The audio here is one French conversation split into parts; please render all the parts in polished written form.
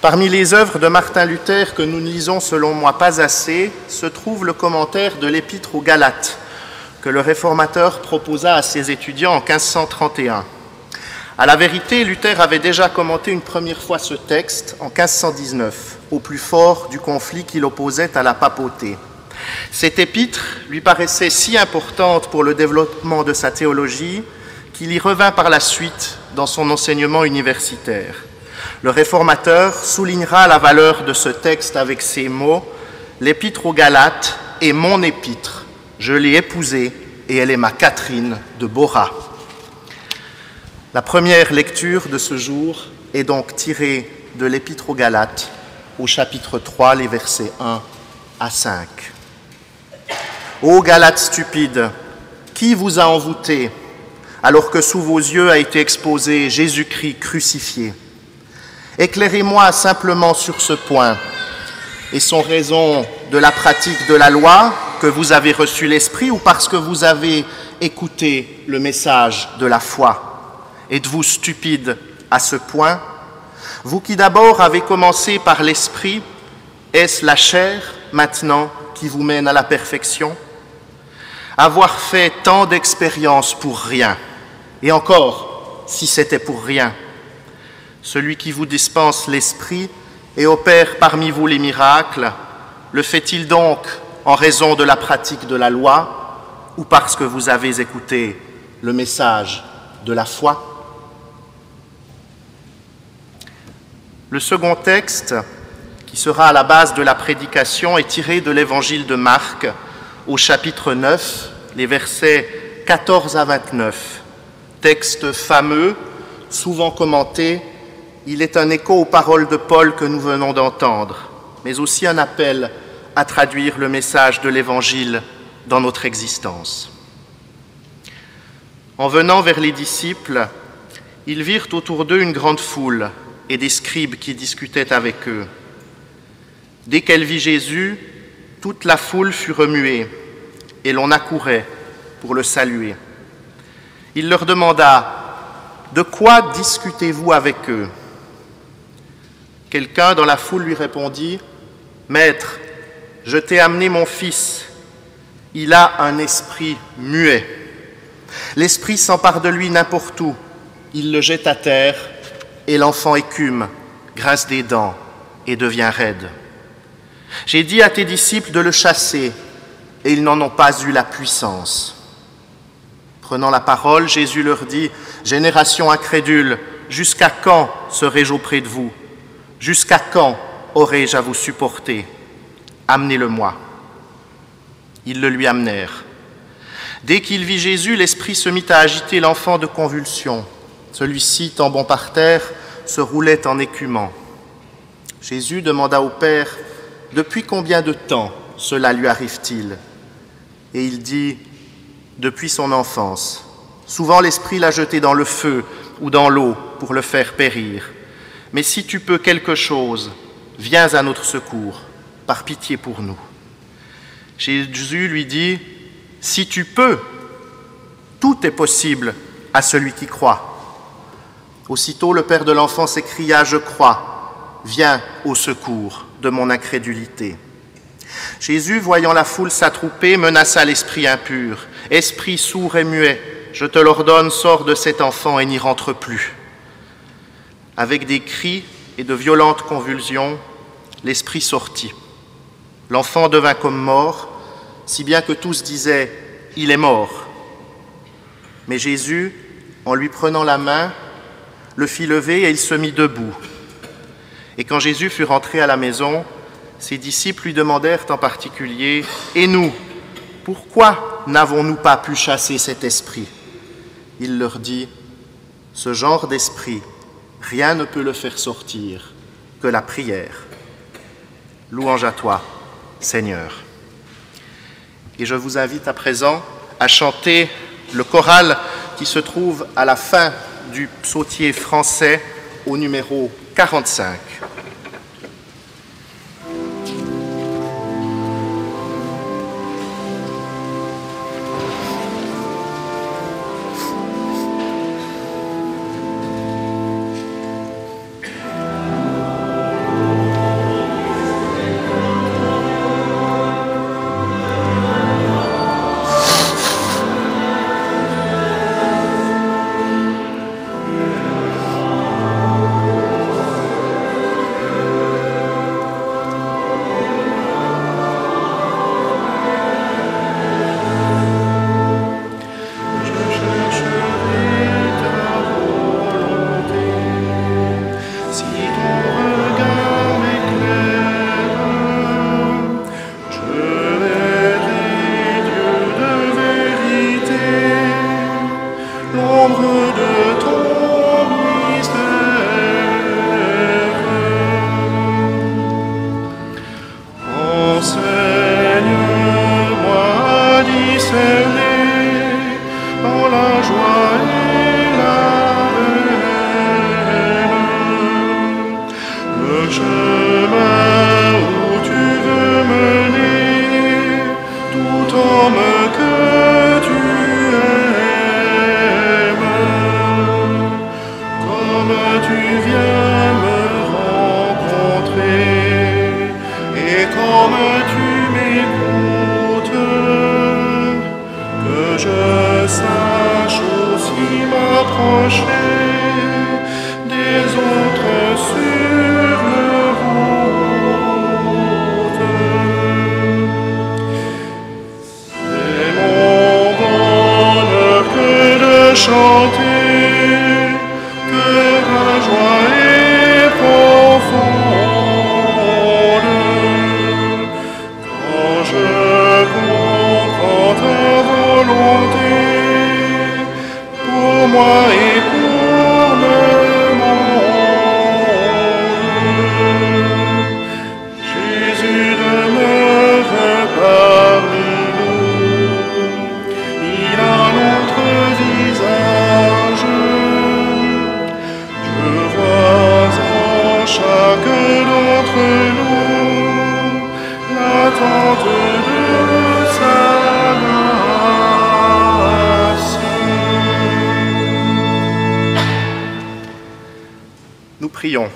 Parmi les œuvres de Martin Luther que nous ne lisons selon moi pas assez, se trouve le commentaire de l'Épître aux Galates, que le réformateur proposa à ses étudiants en 1531. À la vérité, Luther avait déjà commenté une première fois ce texte en 1519, au plus fort du conflit qui l'opposait à la papauté. Cette épître lui paraissait si importante pour le développement de sa théologie qu'il y revint par la suite dans son enseignement universitaire. Le réformateur soulignera la valeur de ce texte avec ces mots « L'épître aux Galates est mon épître, je l'ai épousée et elle est ma Catherine de Bora ». La première lecture de ce jour est donc tirée de l'Épître aux Galates au chapitre 3, les versets 1 à 5. Ô Galates stupides, qui vous a envoûtés alors que sous vos yeux a été exposé Jésus-Christ crucifié? Éclairez-moi simplement sur ce point. Est-ce en raison de la pratique de la loi que vous avez reçu l'Esprit ou parce que vous avez écouté le message de la foi? Êtes-vous stupide à ce point? Vous qui d'abord avez commencé par l'Esprit, est-ce la chair maintenant qui vous mène à la perfection? Avoir fait tant d'expériences pour rien, et encore, si c'était pour rien, celui qui vous dispense l'Esprit et opère parmi vous les miracles, le fait-il donc en raison de la pratique de la loi ou parce que vous avez écouté le message de la foi? Le second texte, qui sera à la base de la prédication, est tiré de l'évangile de Marc, au chapitre 9, les versets 14 à 29. Texte fameux, souvent commenté, il est un écho aux paroles de Paul que nous venons d'entendre, mais aussi un appel à traduire le message de l'évangile dans notre existence. En venant vers les disciples, ils virent autour d'eux une grande foule et des scribes qui discutaient avec eux. Dès qu'elle vit Jésus, toute la foule fut remuée et l'on accourait pour le saluer. Il leur demanda « De quoi discutez-vous avec eux ?» Quelqu'un dans la foule lui répondit « Maître, je t'ai amené mon fils. Il a un esprit muet. L'esprit s'empare de lui n'importe où. Il le jette à terre et l'enfant écume, grince des dents et devient raide. J'ai dit à tes disciples de le chasser et ils n'en ont pas eu la puissance. » Prenant la parole, Jésus leur dit « Génération incrédule, jusqu'à quand serai-je auprès de vous? Jusqu'à quand aurai-je à vous supporter? Amenez-le-moi. » Ils le lui amenèrent. Dès qu'il vit Jésus, l'esprit se mit à agiter l'enfant de convulsions. Celui-ci, tombant par terre, se roulait en écumant. Jésus demanda au Père « Depuis combien de temps cela lui arrive-t-il » Et il dit « Depuis son enfance. Souvent l'esprit l'a jeté dans le feu ou dans l'eau pour le faire périr. Mais si tu peux quelque chose, viens à notre secours, par pitié pour nous. » Jésus lui dit « Si tu peux, tout est possible à celui qui croit. » Aussitôt, le père de l'enfant s'écria « Je crois, viens au secours de mon incrédulité. » Jésus, voyant la foule s'attrouper, menaça l'esprit impur. « Esprit sourd et muet, je te l'ordonne, sors de cet enfant et n'y rentre plus. » Avec des cris et de violentes convulsions, l'esprit sortit. L'enfant devint comme mort, si bien que tous disaient « Il est mort ». Mais Jésus, en lui prenant la main, le fit lever et il se mit debout. Et quand Jésus fut rentré à la maison, ses disciples lui demandèrent en particulier « Et nous, pourquoi n'avons-nous pas pu chasser cet esprit ?» Il leur dit « Ce genre d'esprit, rien ne peut le faire sortir que la prière. Louange à toi, Seigneur. » Et je vous invite à présent à chanter le choral qui se trouve à la fin du psautier français au numéro 45. comme tu viens me rencontrer et comme tu m'écoutes, que je sache aussi m'approcher des autres sur leur route. C'est mon bonheur que de chanter, que la joie est profonde, quand je comprends ta volonté, pour moi et pour le monde. Jésus demeure parmi nous, il a notre visage. Je vois en chacun d'entre nous l'attente de sa grâce. Nous prions.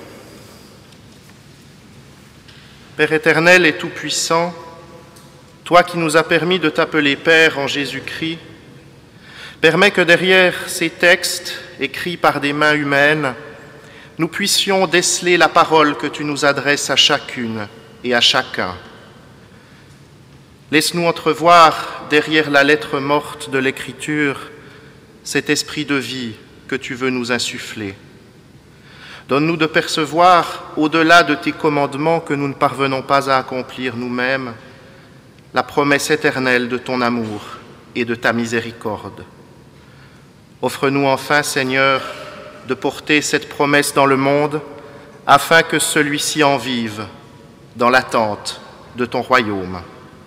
Père éternel et tout-puissant, toi qui nous as permis de t'appeler Père en Jésus-Christ, permets que derrière ces textes écrits par des mains humaines, nous puissions déceler la parole que tu nous adresses à chacune et à chacun. Laisse-nous entrevoir derrière la lettre morte de l'Écriture cet esprit de vie que tu veux nous insuffler. Donne-nous de percevoir, au-delà de tes commandements que nous ne parvenons pas à accomplir nous-mêmes, la promesse éternelle de ton amour et de ta miséricorde. Offre-nous enfin, Seigneur, de porter cette promesse dans le monde, afin que celui-ci en vive dans l'attente de ton royaume.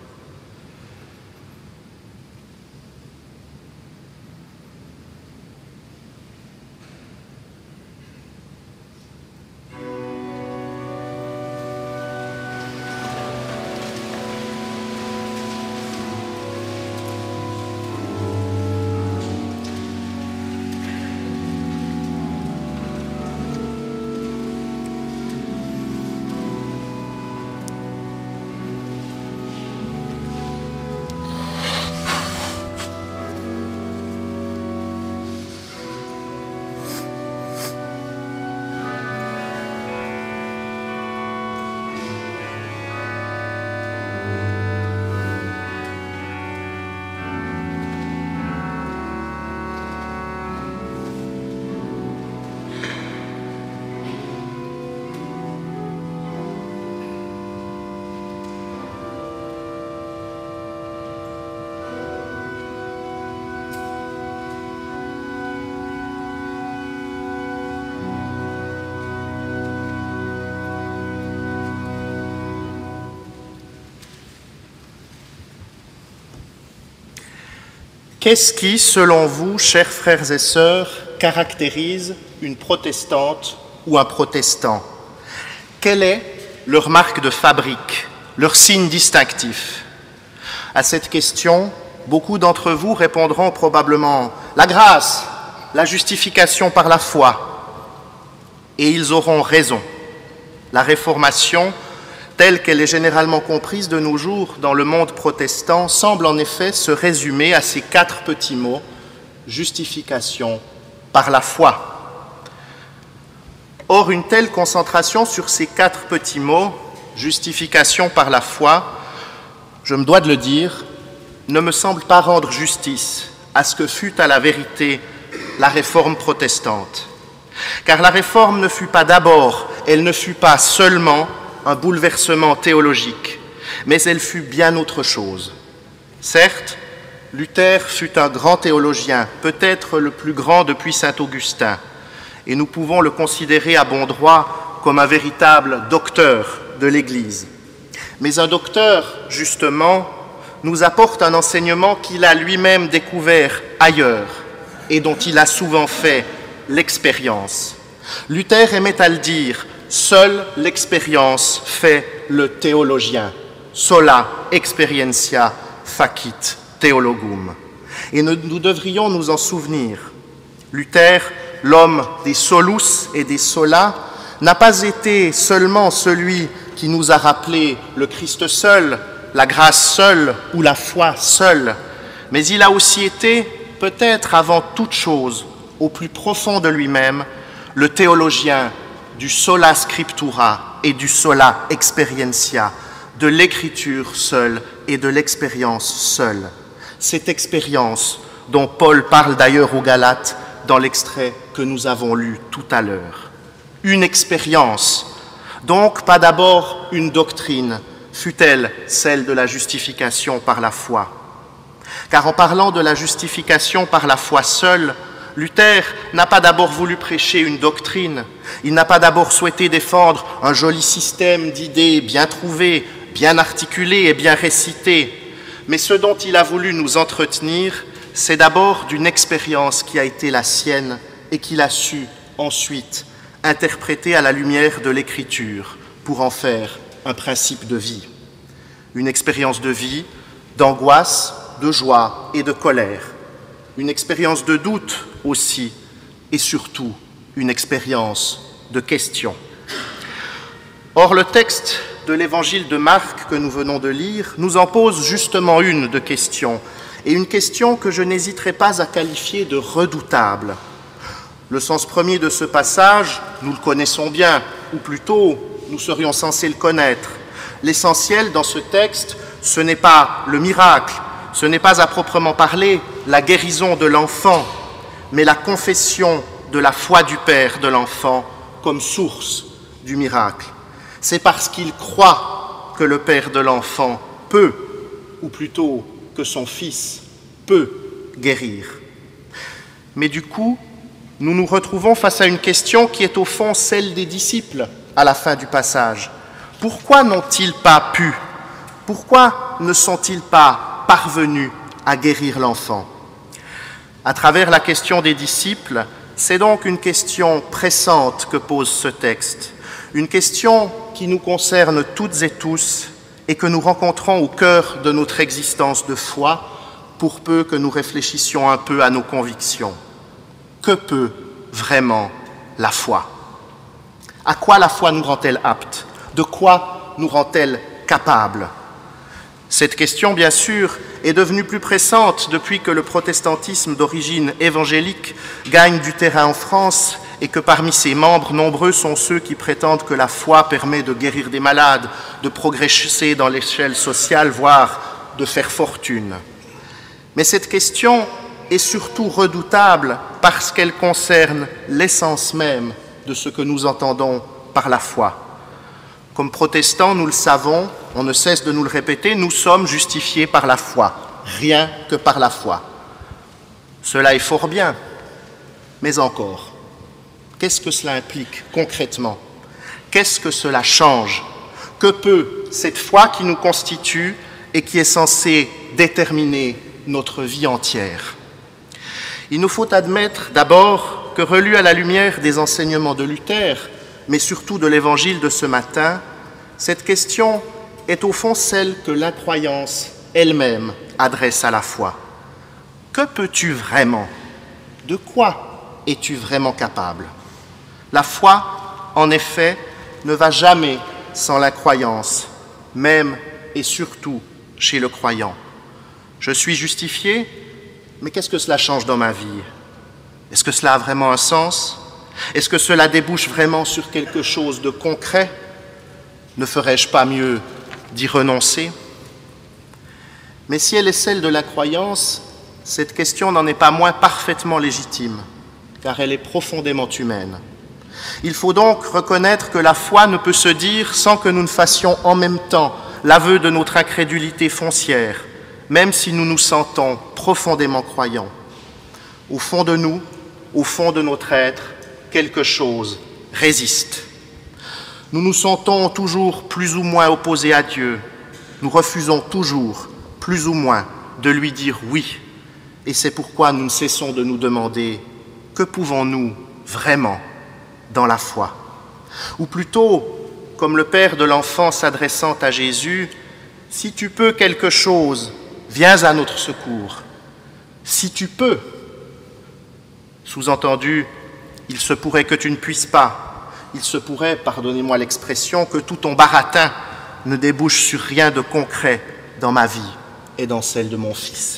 Qu'est-ce qui, selon vous, chers frères et sœurs, caractérise une protestante ou un protestant? Quelle est leur marque de fabrique, leur signe distinctif? À cette question, beaucoup d'entre vous répondront probablement la grâce, la justification par la foi. Et ils auront raison. La Réformation, telle qu'elle est généralement comprise de nos jours dans le monde protestant, semble en effet se résumer à ces 4 petits mots: justification par la foi. Or, une telle concentration sur ces 4 petits mots, justification par la foi, je me dois de le dire, ne me semble pas rendre justice à ce que fut à la vérité la Réforme protestante. Car la Réforme ne fut pas d'abord, elle ne fut pas seulement un bouleversement théologique, mais elle fut bien autre chose. Certes, Luther fut un grand théologien, peut-être le plus grand depuis saint Augustin, et nous pouvons le considérer à bon droit comme un véritable docteur de l'Église. Mais un docteur, justement, nous apporte un enseignement qu'il a lui-même découvert ailleurs et dont il a souvent fait l'expérience. Luther aimait à le dire: seule l'expérience fait le théologien. Sola experientia facit theologum. Et nous devrions nous en souvenir. Luther l'homme des solus et des sola, n'a pas été seulement celui qui nous a rappelé le Christ seul, la grâce seule ou la foi seule, mais il a aussi été, peut-être avant toute chose, au plus profond de lui-même, le théologien du sola scriptura et du sola experientia, de l'écriture seule et de l'expérience seule. Cette expérience dont Paul parle d'ailleurs aux Galates dans l'extrait que nous avons lu tout à l'heure. Une expérience, donc pas d'abord une doctrine, fût-elle celle de la justification par la foi. Car en parlant de la justification par la foi seule, Luther n'a pas d'abord voulu prêcher une doctrine, il n'a pas d'abord souhaité défendre un joli système d'idées bien trouvées, bien articulées et bien récitées, mais ce dont il a voulu nous entretenir, c'est d'abord d'une expérience qui a été la sienne et qu'il a su ensuite interpréter à la lumière de l'Écriture pour en faire un principe de vie. Une expérience de vie, d'angoisse, de joie et de colère. Une expérience de doute aussi et surtout une expérience de question. Or, le texte de l'évangile de Marc que nous venons de lire nous en pose justement une de question, et une question que je n'hésiterai pas à qualifier de redoutable. Le sens premier de ce passage, nous le connaissons bien, ou plutôt, nous serions censés le connaître. L'essentiel dans ce texte, ce n'est pas le miracle, ce n'est pas à proprement parler la guérison de l'enfant, mais la confession de la foi du Père de l'enfant comme source du miracle. C'est parce qu'il croit que le Père de l'enfant peut, ou plutôt que son Fils peut guérir. Mais du coup, nous nous retrouvons face à une question qui est au fond celle des disciples à la fin du passage. Pourquoi n'ont-ils pas pu? Pourquoi ne sont-ils pas parvenus à guérir l'enfant? À travers la question des disciples, c'est donc une question pressante que pose ce texte, une question qui nous concerne toutes et tous et que nous rencontrons au cœur de notre existence de foi, pour peu que nous réfléchissions un peu à nos convictions. Que peut vraiment la foi? À quoi la foi nous rend-elle apte? De quoi nous rend-elle capable? Cette question, bien sûr, est devenue plus pressante depuis que le protestantisme d'origine évangélique gagne du terrain en France et que parmi ses membres, nombreux sont ceux qui prétendent que la foi permet de guérir des malades, de progresser dans l'échelle sociale, voire de faire fortune. Mais cette question est surtout redoutable parce qu'elle concerne l'essence même de ce que nous entendons par la foi. Comme protestants, nous le savons, on ne cesse de nous le répéter, nous sommes justifiés par la foi, rien que par la foi. Cela est fort bien, mais encore, qu'est-ce que cela implique concrètement? Qu'est-ce que cela change? Que peut cette foi qui nous constitue et qui est censée déterminer notre vie entière? Il nous faut admettre d'abord que, relu à la lumière des enseignements de Luther, mais surtout de l'évangile de ce matin, cette question est au fond celle que l'incroyance elle-même adresse à la foi. Que peux-tu vraiment? De quoi es-tu vraiment capable? La foi, en effet, ne va jamais sans la croyance, même et surtout chez le croyant. Je suis justifié, mais qu'est-ce que cela change dans ma vie? Est-ce que cela a vraiment un sens? Est-ce que cela débouche vraiment sur quelque chose de concret? Ne ferais-je pas mieux d'y renoncer? Mais si elle est celle de la croyance, cette question n'en est pas moins parfaitement légitime, car elle est profondément humaine. Il faut donc reconnaître que la foi ne peut se dire sans que nous ne fassions en même temps l'aveu de notre incrédulité foncière, même si nous nous sentons profondément croyants. Au fond de nous, au fond de notre être, quelque chose résiste. Nous nous sentons toujours plus ou moins opposés à Dieu. Nous refusons toujours, plus ou moins, de lui dire oui. Et c'est pourquoi nous ne cessons de nous demander « Que pouvons-nous vraiment dans la foi ?» Ou plutôt, comme le père de l'enfant s'adressant à Jésus, « Si tu peux quelque chose, viens à notre secours. Si tu peux. » Sous-entendu, il se pourrait que tu ne puisses pas. Il se pourrait, pardonnez-moi l'expression, que tout ton baratin ne débouche sur rien de concret dans ma vie et dans celle de mon fils.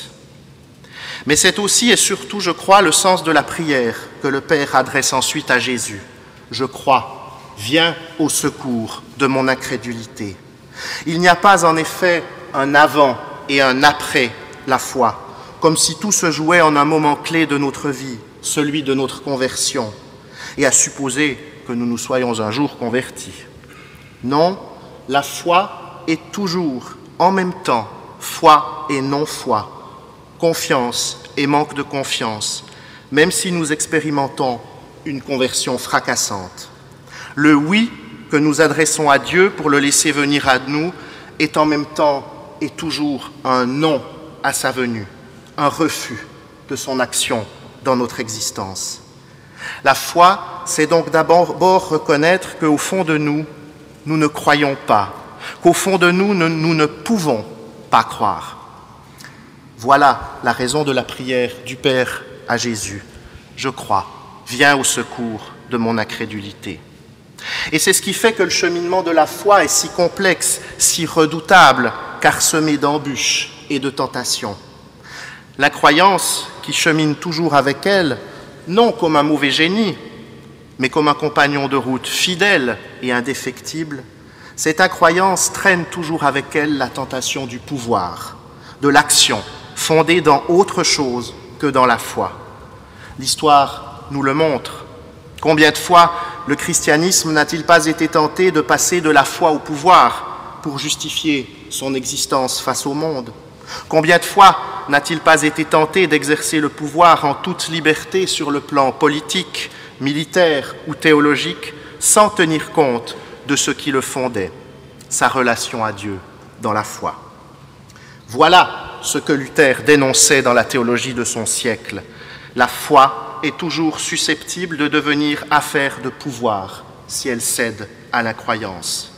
Mais c'est aussi et surtout, je crois, le sens de la prière que le Père adresse ensuite à Jésus. Je crois, viens au secours de mon incrédulité. Il n'y a pas en effet un avant et un après la foi, comme si tout se jouait en un moment clé de notre vie, celui de notre conversion, et à supposer que nous nous soyons un jour convertis. Non, la foi est toujours, en même temps, foi et non-foi, confiance et manque de confiance, même si nous expérimentons une conversion fracassante. Le oui que nous adressons à Dieu pour le laisser venir à nous est en même temps et toujours un non à sa venue, un refus de son action dans notre existence. La foi, c'est donc d'abord reconnaître qu'au fond de nous, nous ne croyons pas, qu'au fond de nous, nous ne pouvons pas croire. Voilà la raison de la prière du Père à Jésus. Je crois, viens au secours de mon incrédulité. Et c'est ce qui fait que le cheminement de la foi est si complexe, si redoutable, car semé d'embûches et de tentations. La croyance qui chemine toujours avec elle, non comme un mauvais génie, mais comme un compagnon de route fidèle et indéfectible, cette incroyance traîne toujours avec elle la tentation du pouvoir, de l'action, fondée dans autre chose que dans la foi. L'histoire nous le montre. Combien de fois le christianisme n'a-t-il pas été tenté de passer de la foi au pouvoir pour justifier son existence face au monde? Combien de fois n'a-t-il pas été tenté d'exercer le pouvoir en toute liberté sur le plan politique, militaire ou théologique, sans tenir compte de ce qui le fondait, sa relation à Dieu dans la foi? Voilà ce que Luther dénonçait dans la théologie de son siècle. La foi est toujours susceptible de devenir affaire de pouvoir si elle cède à l'incroyance.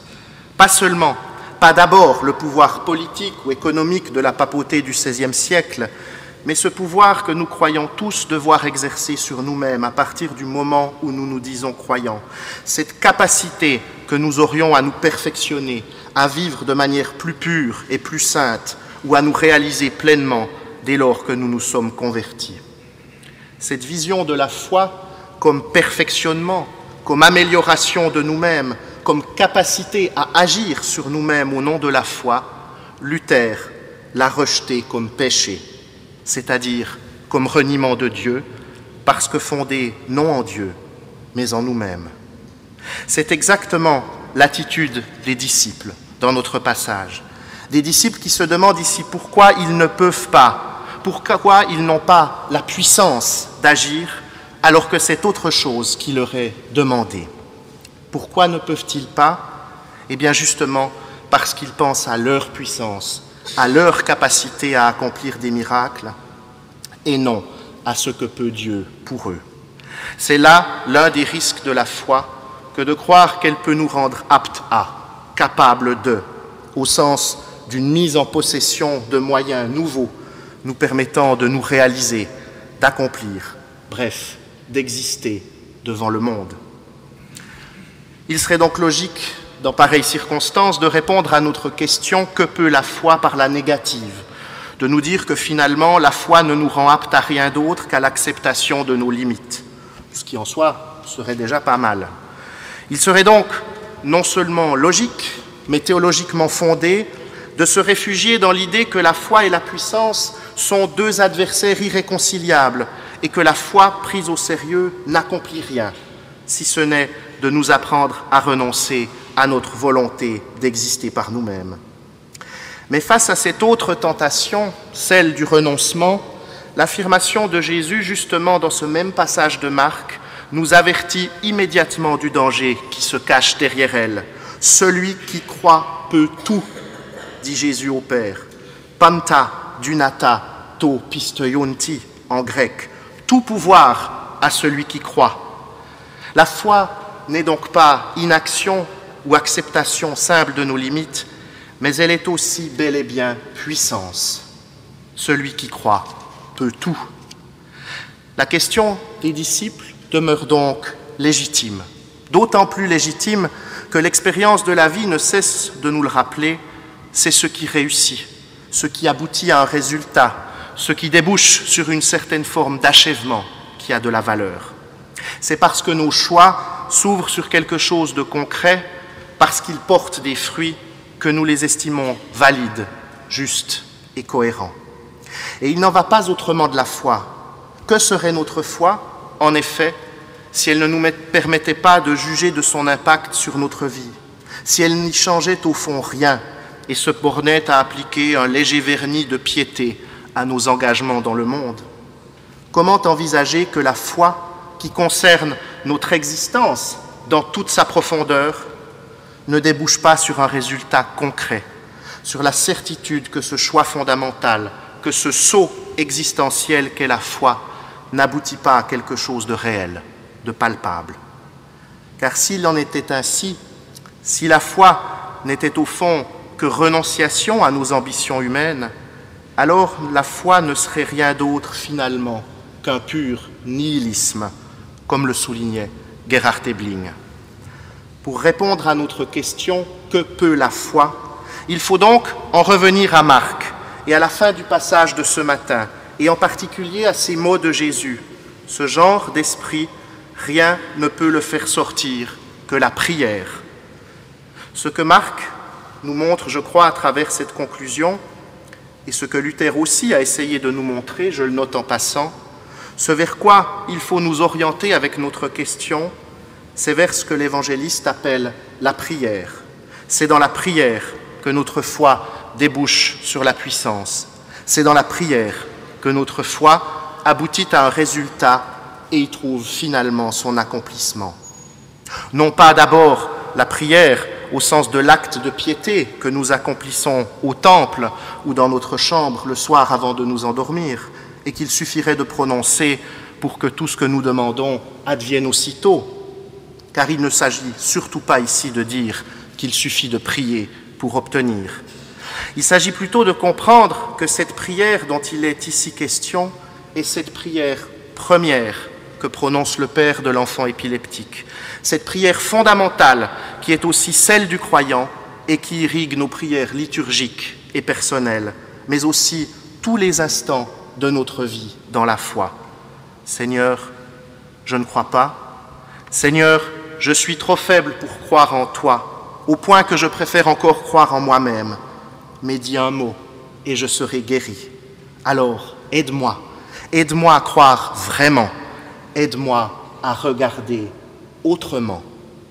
Pas d'abord le pouvoir politique ou économique de la papauté du XVIe siècle, mais ce pouvoir que nous croyons tous devoir exercer sur nous-mêmes à partir du moment où nous nous disons croyants. Cette capacité que nous aurions à nous perfectionner, à vivre de manière plus pure et plus sainte, ou à nous réaliser pleinement dès lors que nous nous sommes convertis. Cette vision de la foi comme perfectionnement, comme amélioration de nous-mêmes, comme capacité à agir sur nous-mêmes au nom de la foi, Luther l'a rejetée comme péché, c'est-à-dire comme reniement de Dieu, parce que fondé non en Dieu, mais en nous-mêmes. C'est exactement l'attitude des disciples dans notre passage. Des disciples qui se demandent ici pourquoi ils ne peuvent pas, pourquoi ils n'ont pas la puissance d'agir alors que c'est autre chose qui leur est demandé. Pourquoi ne peuvent-ils pas? Eh bien justement parce qu'ils pensent à leur puissance, à leur capacité à accomplir des miracles et non à ce que peut Dieu pour eux. C'est là l'un des risques de la foi que de croire qu'elle peut nous rendre aptes à, capables de, au sens d'une mise en possession de moyens nouveaux nous permettant de nous réaliser, d'accomplir, bref, d'exister devant le monde. Il serait donc logique, dans pareilles circonstances, de répondre à notre question « Que peut la foi par la négative ?» de nous dire que finalement, la foi ne nous rend aptes à rien d'autre qu'à l'acceptation de nos limites, ce qui en soi serait déjà pas mal. Il serait donc non seulement logique, mais théologiquement fondé, de se réfugier dans l'idée que la foi et la puissance sont deux adversaires irréconciliables et que la foi prise au sérieux n'accomplit rien, si ce n'est de nous apprendre à renoncer à notre volonté d'exister par nous-mêmes. Mais face à cette autre tentation, celle du renoncement, l'affirmation de Jésus, justement dans ce même passage de Marc, nous avertit immédiatement du danger qui se cache derrière elle. Celui qui croit peut tout, dit Jésus au Père. Panta dunata to pistoionti en grec. Tout pouvoir à celui qui croit. La foi n'est donc pas inaction ou acceptation simple de nos limites, mais elle est aussi bel et bien puissance. Celui qui croit peut tout. La question des disciples demeure donc légitime. D'autant plus légitime que l'expérience de la vie ne cesse de nous le rappeler, c'est ce qui réussit, ce qui aboutit à un résultat, ce qui débouche sur une certaine forme d'achèvement qui a de la valeur. C'est parce que nos choix s'ouvrent sur quelque chose de concret, parce qu'ils portent des fruits, que nous les estimons valides, justes et cohérents. Et il n'en va pas autrement de la foi. Que serait notre foi, en effet, si elle ne nous permettait pas de juger de son impact sur notre vie, si elle n'y changeait au fond rien et se bornait à appliquer un léger vernis de piété à nos engagements dans le monde? Comment envisager que la foi, qui concerne notre existence dans toute sa profondeur, ne débouche pas sur un résultat concret, sur la certitude que ce choix fondamental, que ce saut existentiel qu'est la foi, n'aboutit pas à quelque chose de réel, de palpable. Car s'il en était ainsi, si la foi n'était au fond que renonciation à nos ambitions humaines, alors la foi ne serait rien d'autre finalement qu'un pur nihilisme, comme le soulignait Gerhard Ebling. Pour répondre à notre question « Que peut la foi ?», il faut donc en revenir à Marc et à la fin du passage de ce matin, et en particulier à ces mots de Jésus. Ce genre d'esprit, rien ne peut le faire sortir que la prière. Ce que Marc nous montre, je crois, à travers cette conclusion, et ce que Luther aussi a essayé de nous montrer, je le note en passant, ce vers quoi il faut nous orienter avec notre question, c'est vers ce que l'évangéliste appelle la prière. C'est dans la prière que notre foi débouche sur la puissance. C'est dans la prière que notre foi aboutit à un résultat et y trouve finalement son accomplissement. Non pas d'abord la prière au sens de l'acte de piété que nous accomplissons au temple ou dans notre chambre le soir avant de nous endormir et qu'il suffirait de prononcer pour que tout ce que nous demandons advienne aussitôt, car il ne s'agit surtout pas ici de dire qu'il suffit de prier pour obtenir. Il s'agit plutôt de comprendre que cette prière dont il est ici question est cette prière première que prononce le père de l'enfant épileptique, cette prière fondamentale qui est aussi celle du croyant et qui irrigue nos prières liturgiques et personnelles, mais aussi tous les instants de notre vie dans la foi. Seigneur, je ne crois pas. Seigneur, je suis trop faible pour croire en toi, au point que je préfère encore croire en moi-même. Mais dis un mot et je serai guéri. Alors, aide-moi. Aide-moi à croire vraiment. Aide-moi à regarder autrement.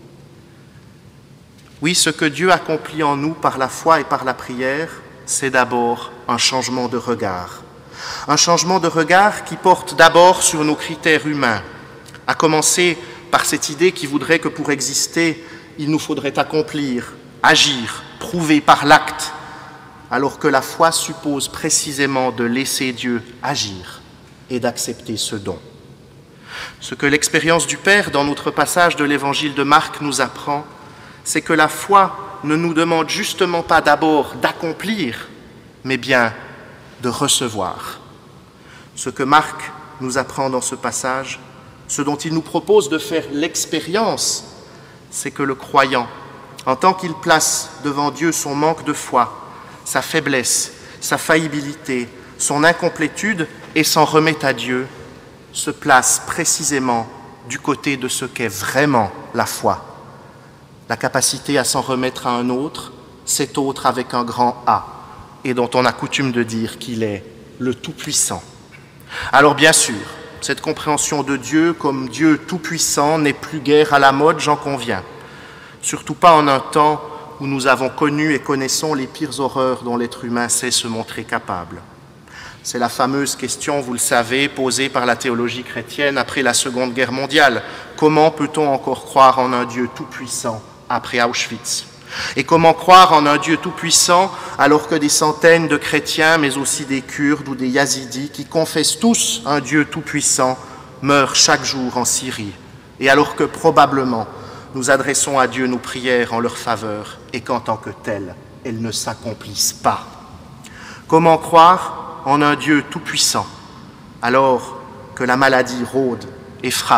Oui, ce que Dieu accomplit en nous par la foi et par la prière, c'est d'abord un changement de regard. Un changement de regard qui porte d'abord sur nos critères humains, à commencer par cette idée qui voudrait que pour exister, il nous faudrait accomplir, agir, prouver par l'acte, alors que la foi suppose précisément de laisser Dieu agir et d'accepter ce don. Ce que l'expérience du Père dans notre passage de l'évangile de Marc nous apprend, c'est que la foi ne nous demande justement pas d'abord d'accomplir, mais bien de recevoir. Ce que Marc nous apprend dans ce passage, ce dont il nous propose de faire l'expérience, c'est que le croyant, en tant qu'il place devant Dieu son manque de foi, sa faiblesse, sa faillibilité, son incomplétude et s'en remet à Dieu, se place précisément du côté de ce qu'est vraiment la foi. La capacité à s'en remettre à un autre, cet autre avec un grand A, et dont on a coutume de dire qu'il est le Tout-Puissant. Alors bien sûr, cette compréhension de Dieu comme Dieu tout-puissant n'est plus guère à la mode, j'en conviens. Surtout pas en un temps où nous avons connu et connaissons les pires horreurs dont l'être humain sait se montrer capable. C'est la fameuse question, vous le savez, posée par la théologie chrétienne après la Seconde Guerre mondiale. Comment peut-on encore croire en un Dieu tout-puissant après Auschwitz ? Et comment croire en un Dieu tout-puissant alors que des centaines de chrétiens, mais aussi des Kurdes ou des Yazidis, qui confessent tous un Dieu tout-puissant, meurent chaque jour en Syrie, et alors que probablement nous adressons à Dieu nos prières en leur faveur et qu'en tant que telles, elles ne s'accomplissent pas. Comment croire en un Dieu tout-puissant alors que la maladie rôde et frappe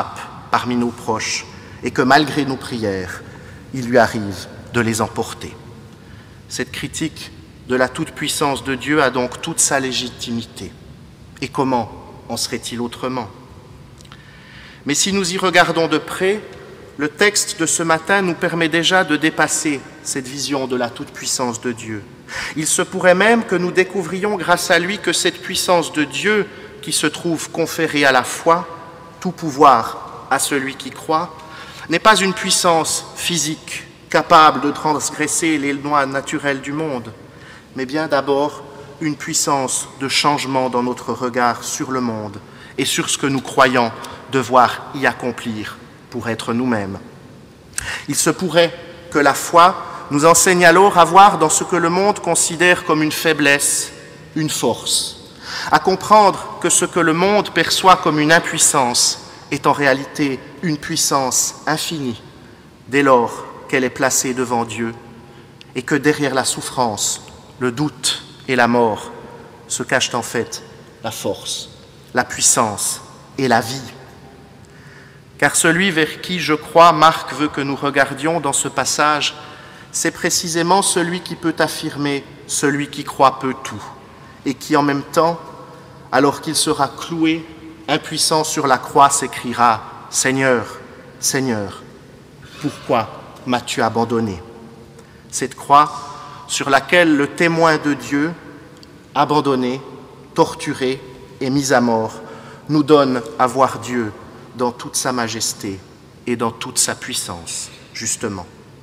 parmi nos proches et que malgré nos prières, il lui arrive de les emporter. Cette critique de la toute-puissance de Dieu a donc toute sa légitimité. Et comment en serait-il autrement? Mais si nous y regardons de près, le texte de ce matin nous permet déjà de dépasser cette vision de la toute-puissance de Dieu. Il se pourrait même que nous découvrions grâce à lui que cette puissance de Dieu qui se trouve conférée à la foi, tout pouvoir à celui qui croit, n'est pas une puissance physique capable de transgresser les lois naturelles du monde, mais bien d'abord une puissance de changement dans notre regard sur le monde et sur ce que nous croyons devoir y accomplir pour être nous-mêmes. Il se pourrait que la foi nous enseigne alors à voir dans ce que le monde considère comme une faiblesse, une force, à comprendre que ce que le monde perçoit comme une impuissance est en réalité une puissance infinie, dès lors qu'elle est placée devant Dieu, et que derrière la souffrance, le doute et la mort se cachent en fait la force, la puissance et la vie. Car celui vers qui, je crois, Marc veut que nous regardions dans ce passage, c'est précisément celui qui peut affirmer « celui qui croit peut tout » et qui en même temps, alors qu'il sera cloué, impuissant sur la croix, s'écriera « Seigneur, Seigneur, pourquoi m'as-tu abandonné ?» Cette croix sur laquelle le témoin de Dieu, abandonné, torturé et mis à mort, nous donne à voir Dieu dans toute sa majesté et dans toute sa puissance, justement.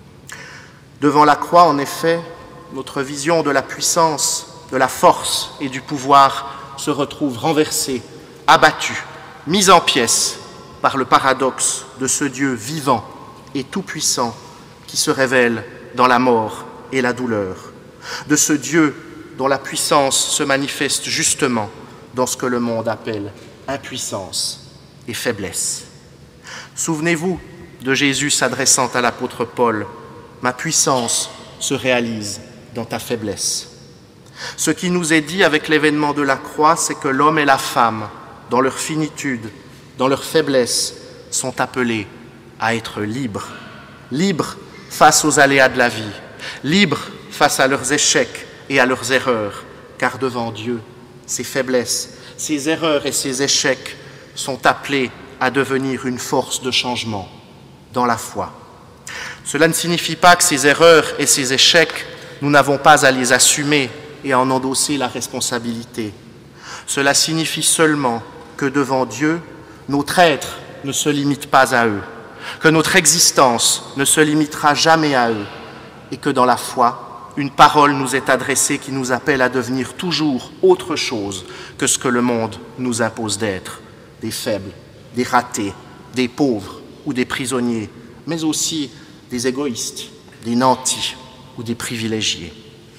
Devant la croix, en effet, notre vision de la puissance, de la force et du pouvoir se retrouve renversée, abattue, mise en pièces par le paradoxe de ce Dieu vivant et tout-puissant qui se révèle dans la mort et la douleur, de ce Dieu dont la puissance se manifeste justement dans ce que le monde appelle impuissance et faiblesse. Souvenez-vous de Jésus s'adressant à l'apôtre Paul, « Ma puissance se réalise dans ta faiblesse ». Ce qui nous est dit avec l'événement de la croix, c'est que l'homme et la femme, dans leur finitude, dans leur faiblesse, sont appelés à être libres. Libres face aux aléas de la vie, libres face à leurs échecs et à leurs erreurs, car devant Dieu, ces faiblesses, ces erreurs et ces échecs sont appelés à devenir une force de changement dans la foi. Cela ne signifie pas que ces erreurs et ces échecs, nous n'avons pas à les assumer et à en endosser la responsabilité. Cela signifie seulement que devant Dieu, notre être ne se limite pas à eux, que notre existence ne se limitera jamais à eux, et que dans la foi, une parole nous est adressée qui nous appelle à devenir toujours autre chose que ce que le monde nous impose d'être, des faibles, des ratés, des pauvres ou des prisonniers, mais aussi des égoïstes, des nantis ou des privilégiés.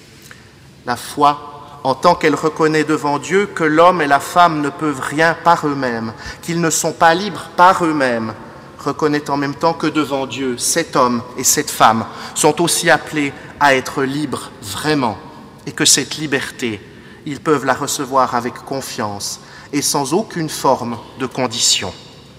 La foi, en tant qu'elle reconnaît devant Dieu que l'homme et la femme ne peuvent rien par eux-mêmes, qu'ils ne sont pas libres par eux-mêmes, reconnaît en même temps que devant Dieu, cet homme et cette femme sont aussi appelés à être libres vraiment, et que cette liberté, ils peuvent la recevoir avec confiance et sans aucune forme de condition.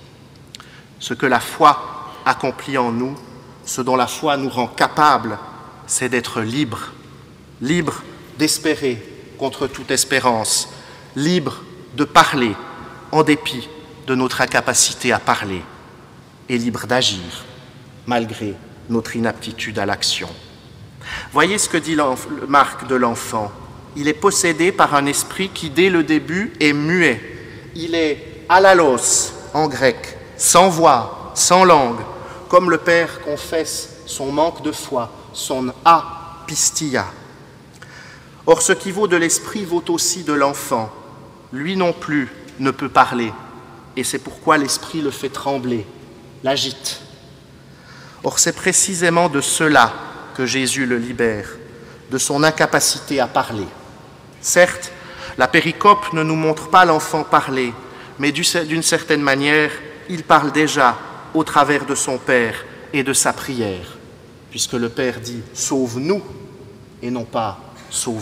Ce que la foi accomplit en nous, ce dont la foi nous rend capables, c'est d'être libres, libres d'espérer contre toute espérance, libres de parler en dépit de notre incapacité à parler, et libres d'agir malgré notre inaptitude à l'action. Voyez ce que dit Marc de l'enfant. Il est possédé par un esprit qui, dès le début, est muet. Il est alalos en grec, sans voix, sans langue, comme le Père confesse son manque de foi, son apistia. Or, ce qui vaut de l'esprit vaut aussi de l'enfant. Lui non plus ne peut parler, et c'est pourquoi l'esprit le fait trembler, l'agite. Or, c'est précisément de cela que Jésus le libère, de son incapacité à parler. Certes, la péricope ne nous montre pas l'enfant parler, mais d'une certaine manière, il parle déjà au travers de son Père et de sa prière, puisque le Père dit « sauve-nous » et non pas « sauve-le ».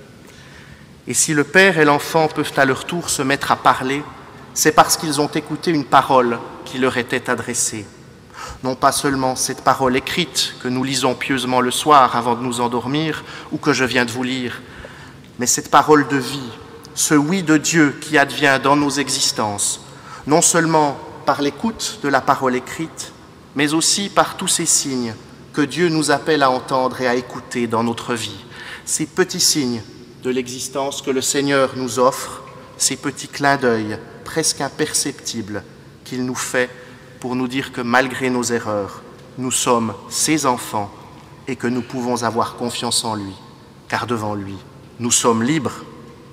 Et si le Père et l'enfant peuvent à leur tour se mettre à parler, c'est parce qu'ils ont écouté une parole qui leur était adressée. Non pas seulement cette parole écrite que nous lisons pieusement le soir avant de nous endormir ou que je viens de vous lire, mais cette parole de vie, ce oui de Dieu qui advient dans nos existences, non seulement par l'écoute de la parole écrite, mais aussi par tous ces signes que Dieu nous appelle à entendre et à écouter dans notre vie. Ces petits signes de l'existence que le Seigneur nous offre, ces petits clins d'œil presque imperceptibles qu'il nous fait pour nous dire que malgré nos erreurs, nous sommes ses enfants et que nous pouvons avoir confiance en lui, car devant lui, nous sommes libres.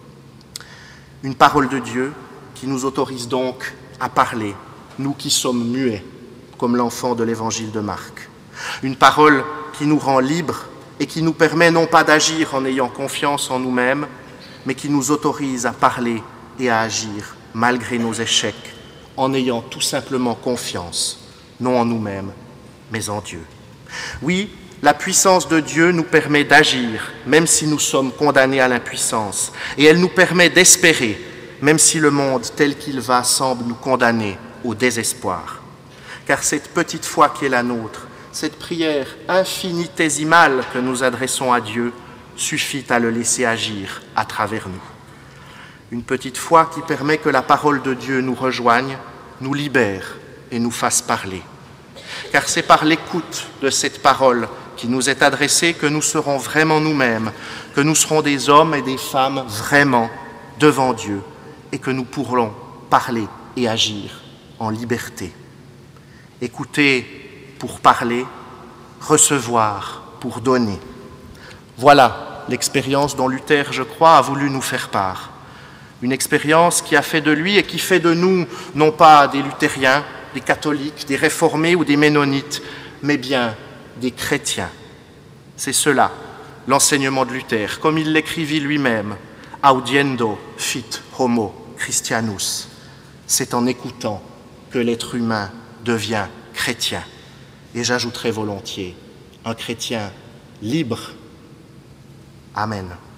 Une parole de Dieu qui nous autorise donc à parler, nous qui sommes muets, comme l'enfant de l'évangile de Marc. Une parole qui nous rend libres et qui nous permet non pas d'agir en ayant confiance en nous-mêmes, mais qui nous autorise à parler et à agir malgré nos échecs, en ayant tout simplement confiance, non en nous-mêmes, mais en Dieu. Oui, la puissance de Dieu nous permet d'agir, même si nous sommes condamnés à l'impuissance, et elle nous permet d'espérer, même si le monde tel qu'il va semble nous condamner au désespoir. Car cette petite foi qui est la nôtre, cette prière infinitésimale que nous adressons à Dieu, suffit à le laisser agir à travers nous. Une petite foi qui permet que la parole de Dieu nous rejoigne, nous libère et nous fasse parler. Car c'est par l'écoute de cette parole qui nous est adressée que nous serons vraiment nous-mêmes, que nous serons des hommes et des femmes vraiment devant Dieu et que nous pourrons parler et agir en liberté. Écouter pour parler, recevoir pour donner. Voilà l'expérience dont Luther, je crois, a voulu nous faire part. Une expérience qui a fait de lui et qui fait de nous, non pas des luthériens, des catholiques, des réformés ou des ménonites, mais bien des chrétiens. C'est cela, l'enseignement de Luther, comme il l'écrivit lui-même, « Audiendo fit homo Christianus ». C'est en écoutant que l'être humain devient chrétien. Et j'ajouterai volontiers, un chrétien libre. Amen.